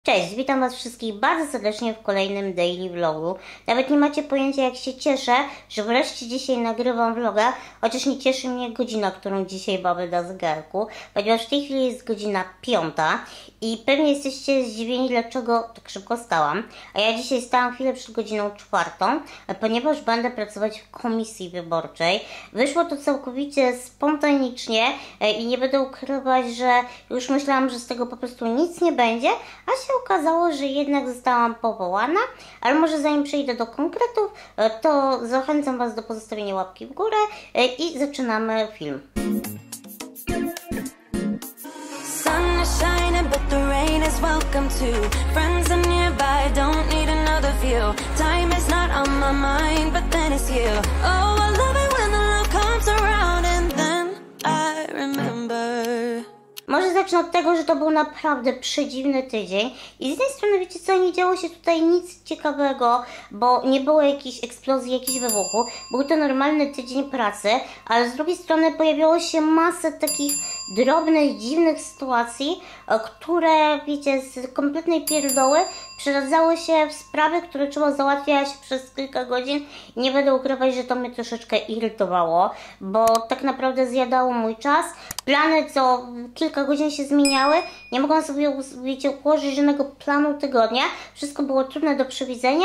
Cześć, witam Was wszystkich bardzo serdecznie w kolejnym daily vlogu. Nawet nie macie pojęcia, jak się cieszę, że wreszcie dzisiaj nagrywam vloga, chociaż nie cieszy mnie godzina, którą dzisiaj mamy na zegarku, ponieważ w tej chwili jest godzina 5 i pewnie jesteście zdziwieni, dlaczego tak szybko stałam. A ja dzisiaj stałam chwilę przed godziną 4, ponieważ będę pracować w komisji wyborczej. Wyszło to całkowicie spontanicznie i nie będę ukrywać, że już myślałam, że z tego po prostu nic nie będzie, a się okazało, że jednak zostałam powołana, ale może zanim przejdę do konkretów, to zachęcam Was do pozostawienia łapki w górę i zaczynamy film. Sun is shining, but the rain is welcome too. Friends are nearby, don't need another view. Time is not on my mind, but then it's you. Oh, I love it when the love comes around and then I remember. Może zacznę od tego, że to był naprawdę przedziwny tydzień i z jednej strony, wiecie co, nie działo się tutaj nic ciekawego, bo nie było jakiejś eksplozji, jakichś wybuchu. Był to normalny tydzień pracy, ale z drugiej strony pojawiało się masę takich drobnych, dziwnych sytuacji, które, wiecie, z kompletnej pierdoły przeradzały się w sprawy, które trzeba załatwiać przez kilka godzin. Nie będę ukrywać, że to mnie troszeczkę irytowało, bo tak naprawdę zjadało mój czas. Plany co kilka godzin się zmieniały, nie mogłam sobie, wiecie, ułożyć żadnego planu tygodnia. Wszystko było trudne do przewidzenia.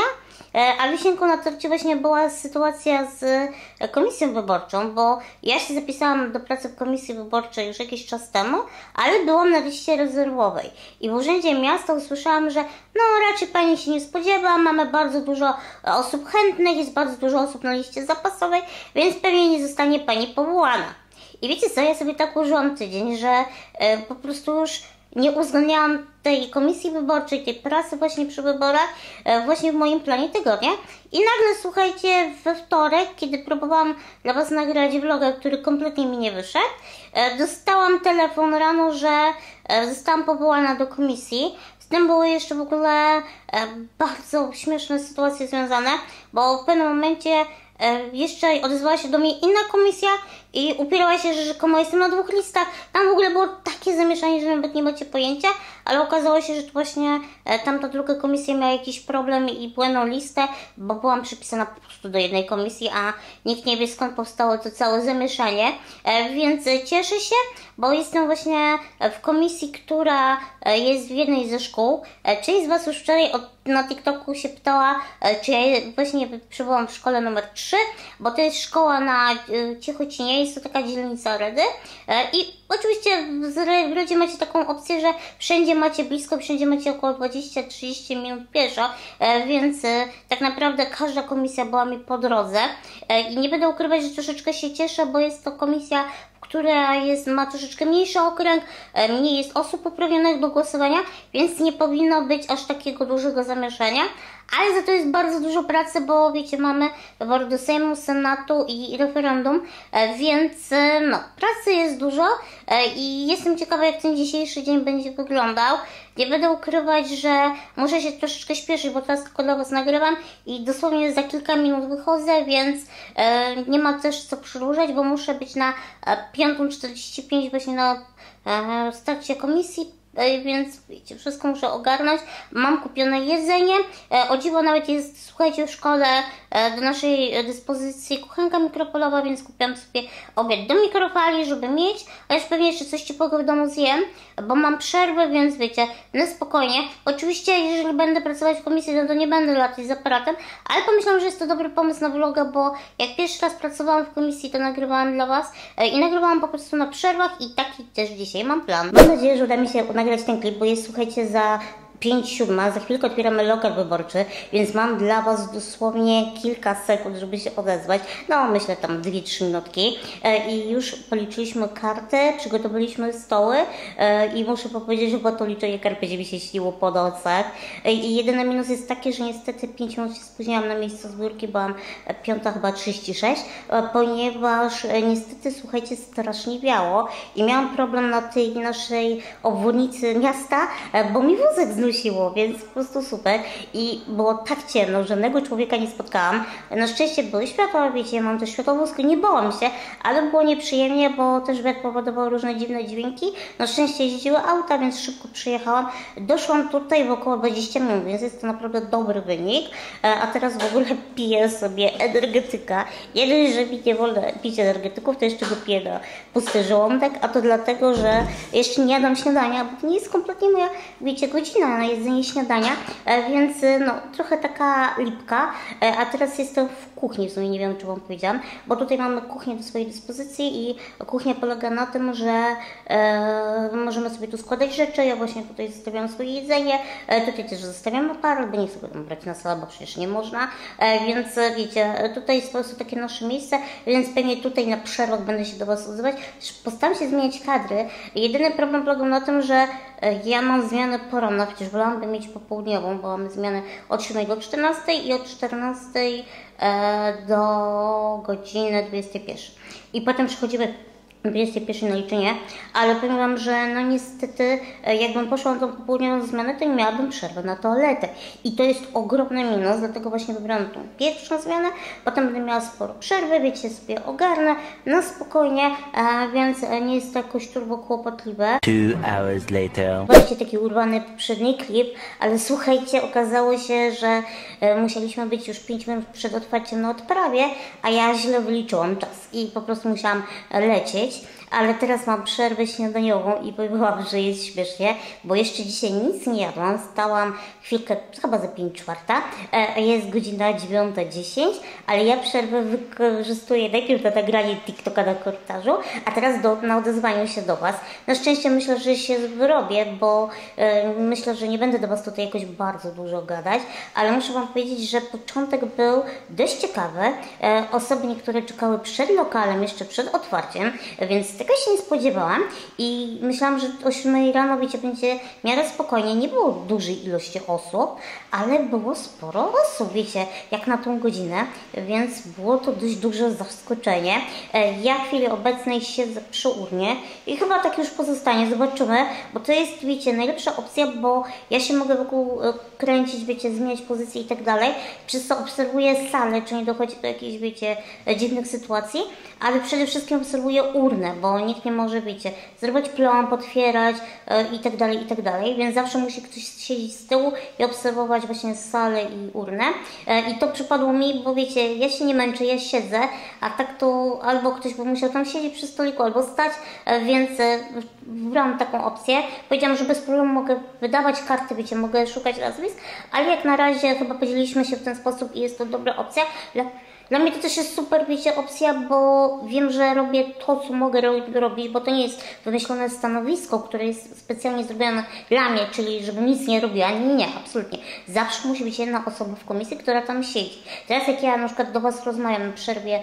A wisienką na torcie właśnie była sytuacja z komisją wyborczą, bo ja się zapisałam do pracy w komisji wyborczej już jakiś czas temu, ale byłam na liście rezerwowej. I w urzędzie miasta usłyszałam, że no raczej pani się nie spodziewa, mamy bardzo dużo osób chętnych, jest bardzo dużo osób na liście zapasowej, więc pewnie nie zostanie pani powołana. I wiecie co, ja sobie tak ułożyłam tydzień, że po prostu już nie uwzględniałam tej komisji wyborczej, tej pracy właśnie przy wyborach, właśnie w moim planie tygodnia. I nagle, słuchajcie, we wtorek, kiedy próbowałam dla Was nagrać vloga, który kompletnie mi nie wyszedł, dostałam telefon rano, że zostałam powołana do komisji. Z tym były jeszcze w ogóle bardzo śmieszne sytuacje związane, bo w pewnym momencie jeszcze odezwała się do mnie inna komisja i upierała się, że rzekomo jestem na 2 listach. Tam w ogóle było takie zamieszanie, że nawet nie macie pojęcia, ale okazało się, że to właśnie tamta druga komisja miała jakiś problem i błędną listę, bo byłam przypisana po prostu do jednej komisji, a nikt nie wie, skąd powstało to całe zamieszanie. Więc cieszę się, bo jestem właśnie w komisji, która jest w jednej ze szkół. Część z Was już wczoraj na TikToku się pytała, czy ja właśnie przybyłam w szkole numer 3, bo to jest szkoła na Ciechocinie, jest to taka dzielnica Redy. I oczywiście w Redzie macie taką opcję, że wszędzie macie blisko, wszędzie macie około 20-30 minut pieszo, więc tak naprawdę każda komisja była mi po drodze. I nie będę ukrywać, że troszeczkę się cieszę, bo jest to komisja, która ma troszeczkę mniejszy okręg, mniej jest osób uprawnionych do głosowania, więc nie powinno być aż takiego dużego zamieszania. Ale za to jest bardzo dużo pracy, bo wiecie, mamy wybory do Sejmu, Senatu i referendum, więc no, pracy jest dużo i jestem ciekawa, jak ten dzisiejszy dzień będzie wyglądał. Nie będę ukrywać, że muszę się troszeczkę śpieszyć, bo teraz tylko dla Was nagrywam i dosłownie za kilka minut wychodzę, więc nie ma też co przedłużać, bo muszę być na 5:45 właśnie na starcie komisji. Więc wiecie, wszystko muszę ogarnąć. Mam kupione jedzenie. O dziwo nawet jest, słuchajcie, w szkole do naszej dyspozycji kuchenka mikropolowa, więc kupiłam sobie obiad do mikrofali, żeby mieć. Ale już pewnie jeszcze coś ciepłego w domu zjem, bo mam przerwę, więc wiecie, no spokojnie. Oczywiście, jeżeli będę pracować w komisji, no to nie będę latać z aparatem, ale pomyślałam, że jest to dobry pomysł na vloga, bo jak pierwszy raz pracowałam w komisji, to nagrywałam dla Was i nagrywałam po prostu na przerwach i taki też dzisiaj mam plan. Mam nadzieję, że uda mi się nagrać ten klip, bo jest, słuchajcie, za 5:07, za chwilkę otwieramy lokal wyborczy, więc mam dla Was dosłownie kilka sekund, żeby się odezwać. No, myślę tam 2-3 minutki. I już policzyliśmy kartę, przygotowaliśmy stoły i muszę powiedzieć, że to liczenie kart będzie mi się śniło po nocach. I jedyny minus jest taki, że niestety 5 minut się spóźniłam na miejsce zbiórki, byłam 5:36, ponieważ niestety, słuchajcie, strasznie wiało i miałam problem na tej naszej obwodnicy miasta, bo mi wózek wzrusiło, więc po prostu super. I było tak ciemno, że żadnego człowieka nie spotkałam. Na szczęście były światła, wiecie, ja mam też światłowózkę, nie bałam się, ale było nieprzyjemnie, bo też wiatr powodował różne dziwne dźwięki. Na szczęście jeździły auta, więc szybko przyjechałam. Doszłam tutaj w około 20 minut, więc jest to naprawdę dobry wynik. A teraz w ogóle piję sobie energetyka. Nie dość, że mi nie wolno pić energetyków, to jeszcze go piję na pusty żołądek, a to dlatego, że jeszcze nie jadam śniadania, bo to nie jest kompletnie moja, wiecie, godzina na jedzenie śniadania, więc no trochę taka lipka, a teraz jestem w kuchni, w sumie nie wiem, czy wam powiedziałam, bo tutaj mamy kuchnię do swojej dyspozycji i kuchnia polega na tym, że możemy sobie tu składać rzeczy, ja właśnie tutaj zostawiam swoje jedzenie, tutaj też zostawiam aparat, bo nie chcę go tam brać na salę, bo przecież nie można, więc wiecie, tutaj jest po prostu takie nasze miejsce, więc pewnie tutaj na przerwach będę się do was odzywać. Postaram się zmieniać kadry. Jedyny problem polegał na tym, że ja mam zmianę poranną, chociaż wolałabym mieć popołudniową, bo mamy zmianę od 7 do 14 i od 14 do godziny 21. I potem przechodzimy 21 na liczenie, ale powiem wam, że no niestety jakbym poszła na tą popołudniową zmianę, to nie miałabym przerwy na toaletę. I to jest ogromny minus, dlatego właśnie wybrałam tą pierwszą zmianę, potem będę miała sporo przerwy, wiecie, sobie ogarnę na spokojnie, więc nie jest to jakoś turbo kłopotliwe. 2 hours later. Właśnie taki urwany poprzedni klip, ale słuchajcie, okazało się, że musieliśmy być już 5 minut przed otwarciem na odprawie, a ja źle wyliczyłam czas i po prostu musiałam lecieć. Ale teraz mam przerwę śniadaniową i powiem wam, że jest śmiesznie, bo jeszcze dzisiaj nic nie jadłam, stałam chwilkę, chyba za 5:04, jest godzina 9:10, ale ja przerwę wykorzystuję najpierw na nagranie TikToka na korytarzu, a teraz na odezwaniu się do was. Na szczęście myślę, że się wyrobię, bo myślę, że nie będę do was tutaj jakoś bardzo dużo gadać, ale muszę wam powiedzieć, że początek był dość ciekawy. Osoby niektóre czekały przed lokalem, jeszcze przed otwarciem, więc tego się nie spodziewałam i myślałam, że o 7 rano, wiecie, będzie w miarę spokojnie. Nie było dużej ilości osób, ale było sporo osób, wiecie, jak na tą godzinę, więc było to dość duże zaskoczenie. Ja w chwili obecnej siedzę przy urnie i chyba tak już pozostanie, zobaczymy, bo to jest, wiecie, najlepsza opcja, bo ja się mogę wokół kręcić, wiecie, zmieniać pozycję i tak dalej, przez co obserwuję salę, czy nie dochodzi do jakichś, wiecie, dziwnych sytuacji, ale przede wszystkim obserwuję urnę, bo nikt nie może, wiecie, zrobić plomb, otwierać i tak dalej, więc zawsze musi ktoś siedzieć z tyłu i obserwować właśnie salę i urnę. I to przypadło mi, bo wiecie, ja się nie męczę, ja siedzę, a tak to albo ktoś by musiał tam siedzieć przy stoliku, albo stać, więc wybrałam taką opcję. Powiedziałam, że bez problemu mogę wydawać karty, wiecie, mogę szukać nazwisk, ale jak na razie chyba podzieliliśmy się w ten sposób i jest to dobra opcja. Dla mnie to też jest super, wiecie, opcja, bo wiem, że robię to, co mogę robić, bo to nie jest wymyślone stanowisko, które jest specjalnie zrobione dla mnie, czyli żebym nic nie robiła. Nie, absolutnie. Zawsze musi być jedna osoba w komisji, która tam siedzi. Teraz jak ja na przykład do was rozmawiam na przerwie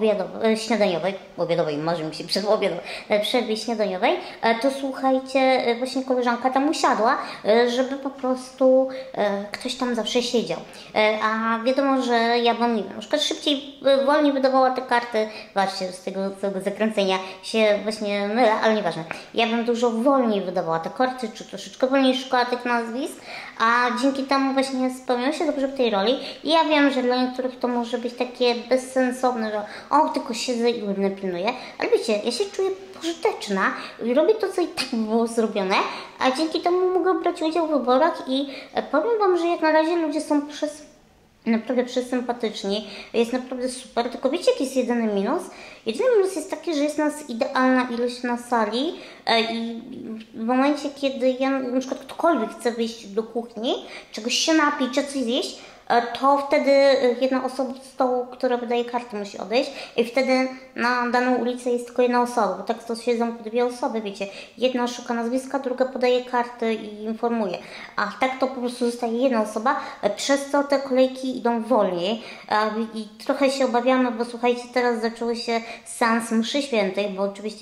obiadowej, marzy mi się przed obiadem, przerwie śniadaniowej, to słuchajcie, właśnie koleżanka tam usiadła, żeby po prostu ktoś tam zawsze siedział. A wiadomo, że ja bym, nie wiem, na przykład szybciej, wolniej wydawała te karty, właśnie z tego całego zakręcenia się właśnie mylę, ale nieważne. Ja bym dużo wolniej wydawała te karty, czy troszeczkę wolniej szukała tych nazwisk, a dzięki temu właśnie spełniam się dobrze w tej roli. I ja wiem, że dla niektórych to może być takie bezsensowne, że tylko siedzę i urnę pilnuję, ale wiecie, ja się czuję pożyteczna i robię to, co i tak było zrobione, a dzięki temu mogę brać udział w wyborach i powiem wam, że jak na razie ludzie są naprawdę przesympatyczni, jest naprawdę super, tylko wiecie, jaki jest jedyny minus? Jedyny minus jest taki, że jest nas idealna ilość na sali i w momencie, kiedy ja, na przykład ktokolwiek chce wyjść do kuchni, czegoś się napić, czy coś zjeść, to wtedy jedna osoba od stołu, która wydaje karty, musi odejść i wtedy na daną ulicę jest tylko jedna osoba, bo tak to siedzą po 2 osoby, wiecie. Jedna szuka nazwiska, druga podaje karty i informuje, a tak to po prostu zostaje jedna osoba, przez co te kolejki idą wolniej i trochę się obawiamy, bo słuchajcie, teraz zaczęły się seans mszy świętej, bo oczywiście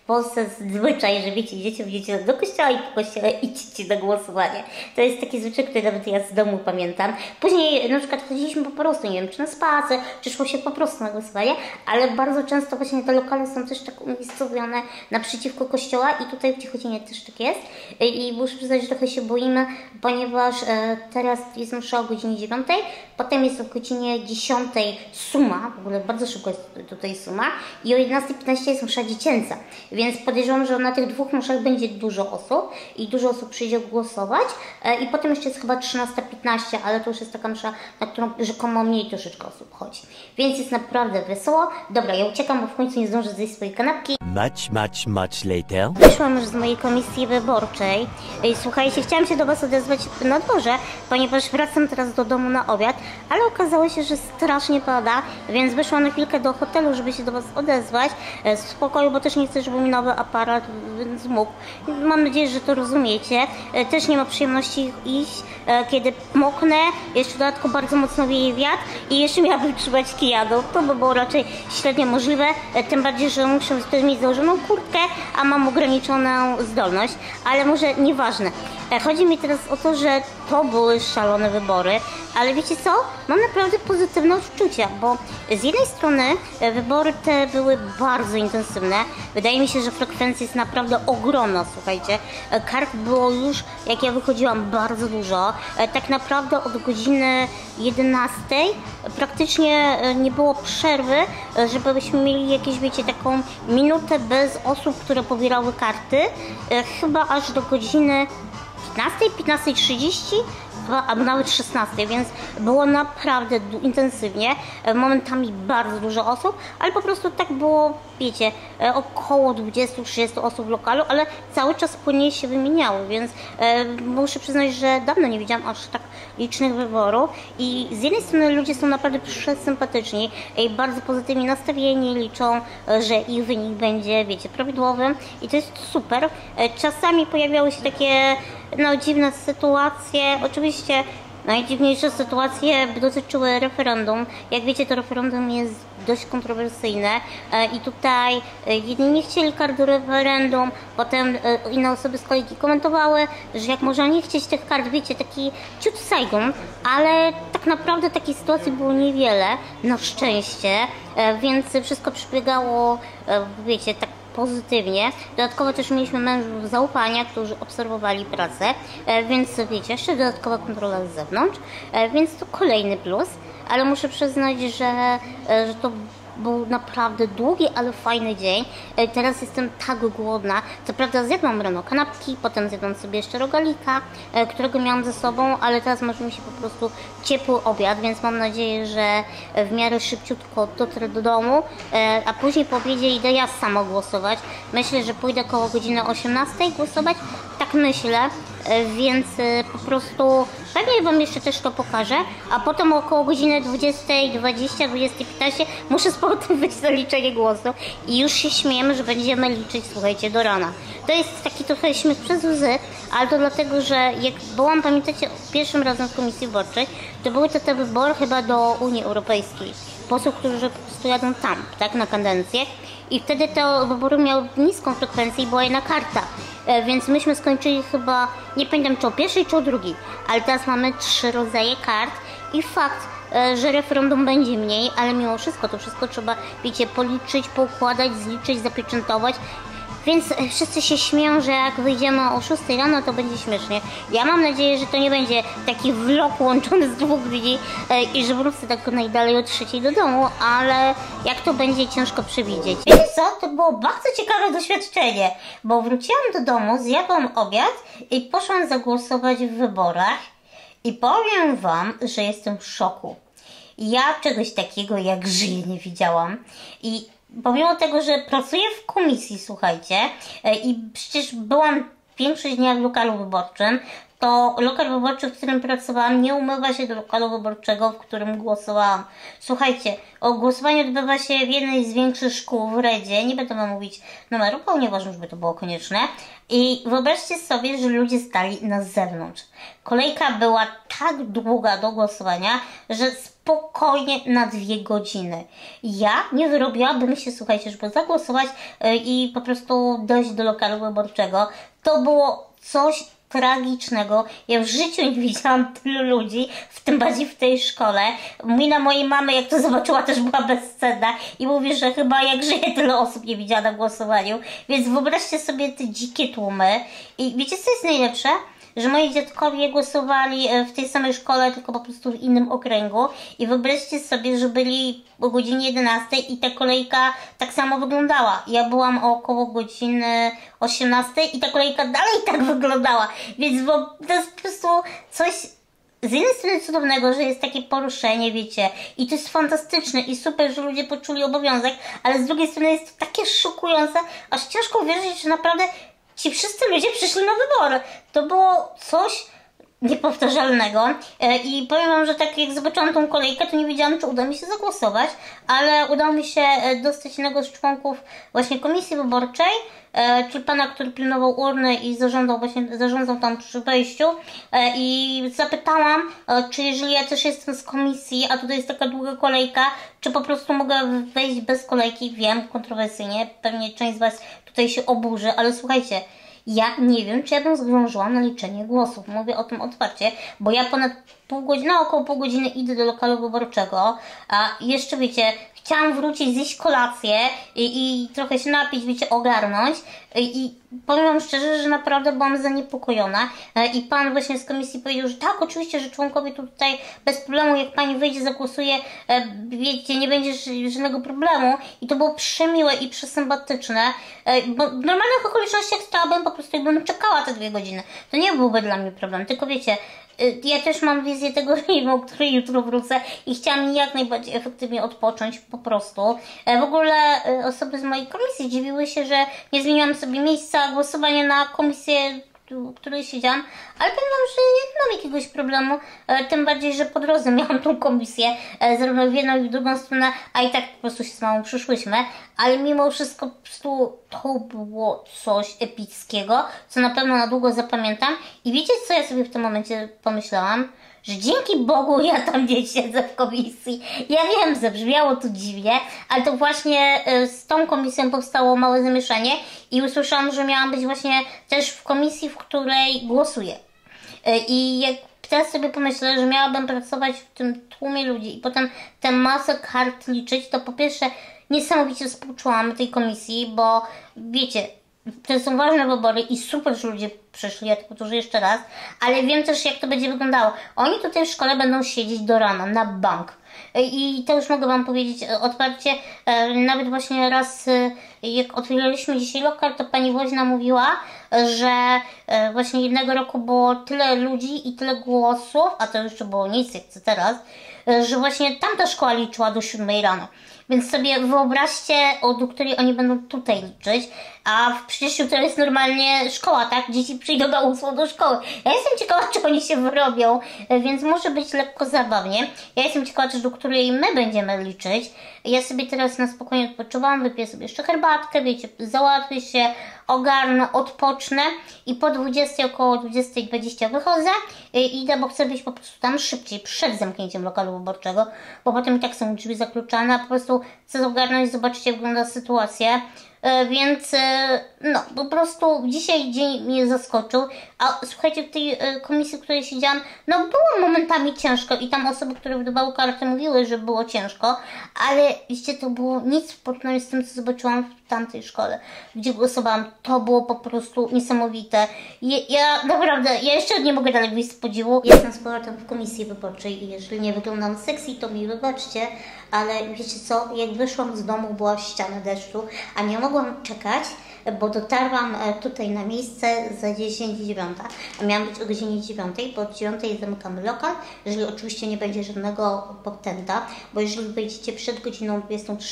Polsce zwyczaj, że wiecie, idziecie do kościoła i po kościele idźcie do głosowania. To jest taki zwyczaj, który nawet ja z domu pamiętam. Później na przykład chodziliśmy po prostu, nie wiem, czy na spacer, czy szło się po prostu na głosowanie, ale bardzo często właśnie te lokale są też tak umiejscowione naprzeciwko kościoła i tutaj w Ciechocinie też tak jest. I muszę przyznać, że trochę się boimy, ponieważ teraz jest msza o godzinie 9, potem jest o godzinie 10 suma, w ogóle bardzo szybko jest tutaj suma i o 11:15 jest msza dziecięca. Więc podejrzewam, że na tych dwóch mszach będzie dużo osób i dużo osób przyjdzie głosować i potem jeszcze jest chyba 13:15, ale to już jest taka msza, na którą rzekomo mniej troszeczkę osób chodzi. Więc jest naprawdę wesoło. Dobra, ja uciekam, bo w końcu nie zdążę zjeść swojej kanapki. Much later. Wyszłam już z mojej komisji wyborczej. I słuchajcie, chciałam się do Was odezwać na dworze, ponieważ wracam teraz do domu na obiad, ale okazało się, że strasznie pada, więc wyszłam na chwilkę do hotelu, żeby się do Was odezwać w spokoju, bo też nie chcę, żeby mi nowy aparat zmógł. Mam nadzieję, że to rozumiecie. Też nie ma przyjemności iść, kiedy moknę, jeszcze dodatkowo bardzo mocno wieje wiatr i jeszcze miałabym trzymać kijado. To by było raczej średnio możliwe, tym bardziej, że muszę wtedy mieć założoną kurtkę, a mam ograniczoną zdolność, ale może nieważne. Chodzi mi teraz o to, że to były szalone wybory, ale wiecie co? Mam naprawdę pozytywne odczucia, bo z jednej strony wybory te były bardzo intensywne. Wydaje mi się, że frekwencja jest naprawdę ogromna, słuchajcie. Kart było już, jak ja wychodziłam, bardzo dużo. Tak naprawdę od godziny 11 praktycznie nie było przerwy, żebyśmy mieli jakieś, wiecie, taką minutę bez osób, które pobierały karty. Chyba aż do godziny 15:30, albo nawet 16, więc było naprawdę intensywnie, momentami bardzo dużo osób, ale po prostu tak było, wiecie, około 20-30 osób w lokalu, ale cały czas płynnie się wymieniało, więc muszę przyznać, że dawno nie widziałam aż tak licznych wyborów i z jednej strony ludzie są naprawdę przesympatyczni i bardzo pozytywnie nastawieni, liczą, że ich wynik będzie, wiecie, prawidłowy i to jest super. Czasami pojawiały się takie dziwne sytuacje, oczywiście najdziwniejsze sytuacje dotyczyły referendum. Jak wiecie, to referendum jest dość kontrowersyjne i tutaj jedni nie chcieli kart do referendum, potem inne osoby z kolei komentowały, że jak można nie chcieć tych kart, wiecie, taki ciut Saigon, ale tak naprawdę takiej sytuacji było niewiele, na szczęście, więc wszystko przebiegało, wiecie, tak pozytywnie. Dodatkowo też mieliśmy mężów zaufania, którzy obserwowali pracę, więc wiecie, jeszcze dodatkowa kontrola z zewnątrz, więc to kolejny plus, ale muszę przyznać, że to był naprawdę długi, ale fajny dzień. Teraz jestem tak głodna. Co prawda zjadłam rano kanapki, potem zjadłam sobie jeszcze rogalika, którego miałam ze sobą, ale teraz marzy mi się po prostu ciepły obiad, więc mam nadzieję, że w miarę szybciutko dotrę do domu, a później po obiedzie idę ja sama głosować. Myślę, że pójdę koło godziny 18 głosować, tak myślę, więc po prostu pewnie Wam jeszcze też to pokażę, a potem około godziny 20:20, 20:15 muszę z powrotem wyjść na liczenie głosów i już się śmiejemy, że będziemy liczyć, słuchajcie, do rana. To jest taki trochę śmiech przez łzy, ale to dlatego, że jak byłam, pamiętacie, pierwszym razem w komisji wyborczej, to były te wybory chyba do Unii Europejskiej. Posłów, którzy po prostu jadą tam, tak, na kadencję i wtedy te wybory miały niską frekwencję i była jedna karta. Więc myśmy skończyli chyba, nie pamiętam czy o pierwszej, czy o drugiej, ale teraz mamy 3 rodzaje kart i fakt, że referendum będzie mniej, ale mimo wszystko to wszystko trzeba, wiecie, policzyć, poukładać, zliczyć, zapieczętować. Więc wszyscy się śmieją, że jak wyjdziemy o 6 rano, to będzie śmiesznie. Ja mam nadzieję, że to nie będzie taki vlog łączony z 2 dni i że wrócę tak najdalej o 3 do domu, ale jak to będzie, ciężko przewidzieć. Wiecie co? To było bardzo ciekawe doświadczenie, bo wróciłam do domu, zjadłam obiad i poszłam zagłosować w wyborach i powiem Wam, że jestem w szoku. Ja czegoś takiego jak żyję nie widziałam i pomimo tego, że pracuję w komisji, słuchajcie, i przecież byłam większość dnia w lokalu wyborczym, to lokal wyborczy, w którym pracowałam, nie umywa się do lokalu wyborczego, w którym głosowałam. Słuchajcie, głosowanie odbywa się w jednej z większych szkół w Redzie, nie będę wam mówić numeru, ponieważ już by to było konieczne. I wyobraźcie sobie, że ludzie stali na zewnątrz. Kolejka była tak długa do głosowania, że z spokojnie na 2 godziny. Ja nie wyrobiłabym się, słuchajcie, żeby zagłosować i po prostu dojść do lokalu wyborczego. To było coś tragicznego. Ja w życiu nie widziałam tylu ludzi, w tym bardziej w tej szkole. Mina mojej mamy, jak to zobaczyła, też była bezcenna i mówi, że chyba jak żyje, tyle osób nie widziała na głosowaniu. Więc wyobraźcie sobie te dzikie tłumy. I wiecie, co jest najlepsze? Że moi dziadkowie głosowali w tej samej szkole, tylko po prostu w innym okręgu. I wyobraźcie sobie, że byli o godzinie 11 i ta kolejka tak samo wyglądała. Ja byłam około godziny 18 i ta kolejka dalej tak wyglądała. Więc to jest po prostu coś z jednej strony cudownego, że jest takie poruszenie, wiecie, i to jest fantastyczne i super, że ludzie poczuli obowiązek, ale z drugiej strony jest to takie szokujące, aż ciężko uwierzyć, że naprawdę ci wszyscy ludzie przyszli na wybory. To było coś niepowtarzalnego i powiem wam, że tak jak zobaczyłam tą kolejkę, to nie wiedziałam, czy uda mi się zagłosować, ale udało mi się dostać jednego z członków właśnie komisji wyborczej, czyli pana, który pilnował urny i zarządzał tam przy wejściu i zapytałam, czy jeżeli ja też jestem z komisji, a tutaj jest taka długa kolejka, czy po prostu mogę wejść bez kolejki. Wiem, kontrowersyjnie, pewnie część z was tutaj się oburzy, ale słuchajcie, ja nie wiem, czy ja bym zdążyła na liczenie głosów. Mówię o tym otwarcie, bo ja ponad około pół godziny idę do lokalu wyborczego, a jeszcze wiecie, chciałam wrócić, zjeść kolację i trochę się napić, wiecie, ogarnąć i powiem wam szczerze, że naprawdę byłam zaniepokojona i pan właśnie z komisji powiedział, że tak, oczywiście, że członkowie tutaj bez problemu, jak pani wyjdzie, zagłosuje, wiecie, nie będzie żadnego problemu i to było przemiłe i przesympatyczne, bo w normalnych okolicznościach stałabym po prostu, jakbym czekała te 2 godziny, to nie byłby dla mnie problem, tylko wiecie, ja też mam wizję tego filmu, o której jutro wrócę i chciałam jak najbardziej efektywnie odpocząć po prostu. W ogóle osoby z mojej komisji dziwiły się, że nie zmieniłam sobie miejsca głosowania na komisję, w której siedziałam, ale powiem wam, że nie mam jakiegoś problemu, tym bardziej, że po drodze miałam tą komisję, zarówno w jedną i w drugą stronę, a i tak po prostu się z mamą przyszłyśmy, ale mimo wszystko po prostu to było coś epickiego, co na pewno na długo zapamiętam i wiecie, co ja sobie w tym momencie pomyślałam? Że dzięki Bogu ja tam nie siedzę w komisji. Ja wiem, zabrzmiało to dziwnie, ale to właśnie z tą komisją powstało małe zamieszanie i usłyszałam, że miałam być właśnie też w komisji, w której głosuję. I jak teraz sobie pomyślę, że miałabym pracować w tym tłumie ludzi i potem tę masę kart liczyć, to po pierwsze niesamowicie współczułam tej komisji, bo wiecie, to są ważne wybory i super, że ludzie przyszli, ja to powtórzę jeszcze raz, ale wiem też, jak to będzie wyglądało. Oni tutaj w szkole będą siedzieć do rana, na bank. I to już mogę wam powiedzieć otwarcie, nawet właśnie raz, jak otwieraliśmy dzisiaj lokal, to pani woźna mówiła, że właśnie jednego roku było tyle ludzi i tyle głosów, a to jeszcze było nic, jak co teraz, że właśnie tamta szkoła liczyła do 7 rano. Więc sobie wyobraźcie, do której oni będą tutaj liczyć, a przecież jutro jest normalnie szkoła, tak? Dzieci przyjdą na 8 do szkoły. Ja jestem ciekawa, czy oni się wyrobią, więc może być lekko zabawnie. Ja jestem ciekawa też, do której my będziemy liczyć. Ja sobie teraz na spokojnie odpoczywam, wypiję sobie jeszcze herbatkę, wiecie, załatwię się, ogarnę, odpocznę i po 20, około 20:20 wychodzę i idę, bo chcę być po prostu tam szybciej, przed zamknięciem lokalu wyborczego, bo potem i tak są drzwi zakluczane, a po prostu chcę ogarnąć, zobaczycie, jak wygląda sytuacja. Więc no, po prostu dzisiaj dzień mnie zaskoczył, a słuchajcie, w tej komisji, w której siedziałam, no było momentami ciężko i tam osoby, które wydawały karty, mówiły, że było ciężko, ale wiecie, to było nic w porównaniu z tym, co zobaczyłam w tamtej szkole, gdzie głosowałam. To było po prostu niesamowite. Ja naprawdę, ja jeszcze nie mogę dalej wyjść z podziwu. Jestem z powrotem w komisji wyborczej i jeżeli nie wyglądam sexy, to mi wybaczcie, ale wiecie co, jak wyszłam z domu, była ściana deszczu, a nie mogłam czekać, bo dotarłam tutaj na miejsce za 10:09, a miałam być o godzinie 9, bo od 9 zamykamy lokal, jeżeli oczywiście nie będzie żadnego potenta, bo jeżeli wejdziecie przed godziną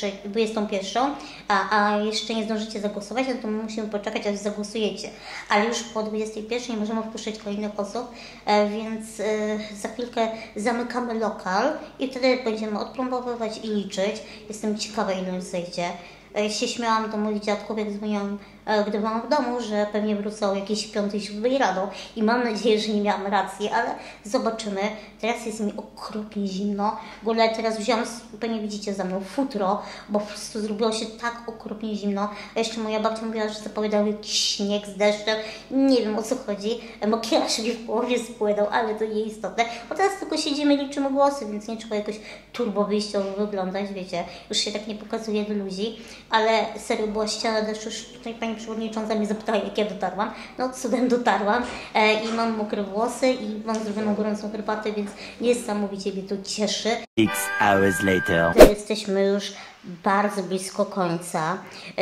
21, a jeszcze nie zdążycie zagłosować, no to my musimy poczekać, aż zagłosujecie, ale już po 21 nie możemy wpuszczać kolejnych osób, więc za chwilkę zamykamy lokal i wtedy będziemy odplombowywać i liczyć. Jestem ciekawa, ile już zejdzie. Się śmiałam do moich dziadków, jak dzwoniłam gdy byłam w domu, że pewnie wrócę o jakieś 5-7 rano i mam nadzieję, że nie miałam racji, ale zobaczymy. Teraz jest mi okropnie zimno. W ogóle teraz wziąłam, pewnie widzicie za mną, futro, bo po prostu zrobiło się tak okropnie zimno. A jeszcze moja babcia mówiła, że zapowiadał jakiś śnieg z deszczem. Nie wiem, o co chodzi. Makijaż mi w połowie spłynął, ale to nieistotne. Bo teraz tylko siedzimy, liczymy głosy, więc nie trzeba jakoś turbo wyjściowo wyglądać, wiecie. Już się tak nie pokazuje do ludzi, ale serio była ściana deszczu. Już tutaj pani przewodnicząca mnie zapytała, jak ja dotarłam. No cudem dotarłam i mam mokre włosy i mam zrobioną gorącą herbatę, więc niesamowicie mnie to cieszy. 6 hours later. Jesteśmy już bardzo blisko końca.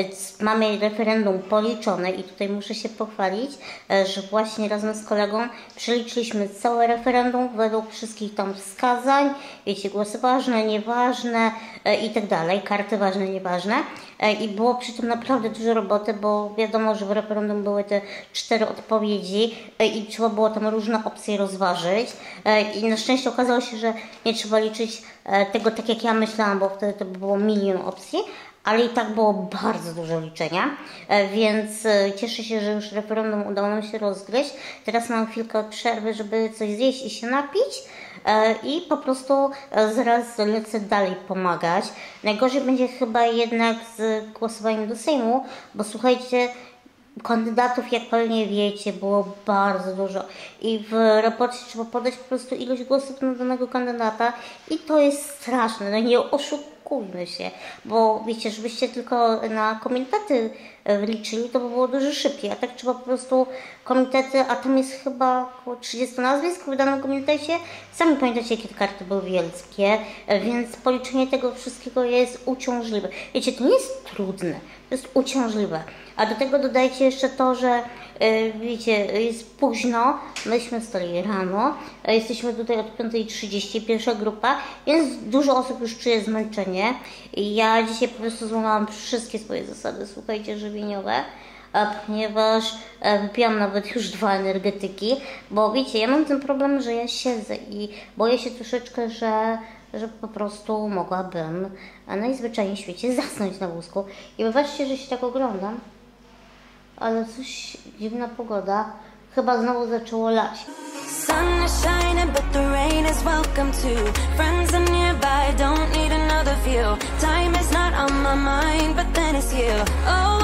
Mamy referendum policzone i tutaj muszę się pochwalić, że właśnie razem z kolegą przeliczyliśmy całe referendum według wszystkich tam wskazań. Wiecie, głosy ważne, nieważne i tak dalej, karty ważne, nieważne. I było przy tym naprawdę dużo roboty, bo wiadomo, że w referendum były te 4 odpowiedzi i trzeba było tam różne opcje rozważyć. I na szczęście okazało się, że nie trzeba liczyć tego tak jak ja myślałam, bo wtedy to by było 1 000 000 opcji, ale i tak było bardzo dużo liczenia, więc cieszę się, że już referendum udało nam się rozgryźć. Teraz mam chwilkę przerwy, żeby coś zjeść i się napić i po prostu zaraz lecę dalej pomagać. Najgorzej będzie chyba jednak z głosowaniem do Sejmu, bo słuchajcie, kandydatów, jak pewnie wiecie, było bardzo dużo i w raporcie trzeba podać po prostu ilość głosów na danego kandydata i to jest straszne, no nie oszukujmy się, bo wiecie, żebyście tylko na komitety liczyli, to by było dużo szybciej, a tak trzeba po prostu komitety, a tam jest chyba około 30 nazwisk w danym komitecie. Sami pamiętacie, jakie te karty były wielkie, więc policzenie tego wszystkiego jest uciążliwe. Wiecie, to nie jest trudne, to jest uciążliwe. A do tego dodajcie jeszcze to, że wiecie, jest późno, myśmy stali rano, jesteśmy tutaj od 5:30, pierwsza grupa, więc dużo osób już czuje zmęczenie. I ja dzisiaj po prostu złamałam wszystkie swoje zasady, słuchajcie, żywieniowe, ponieważ wypiłam nawet już 2 energetyki, bo wiecie, ja mam ten problem, że ja siedzę i boję się troszeczkę, że po prostu mogłabym najzwyczajniej w świecie zasnąć na wózku. I wybaczcie, że się tak oglądam, ale coś, dziwna pogoda, chyba znowu zaczęło lać. Sun is shining, but the rain is welcome too. Friends are nearby, don't need another view. Time is not on my mind, but then it's you. Oh,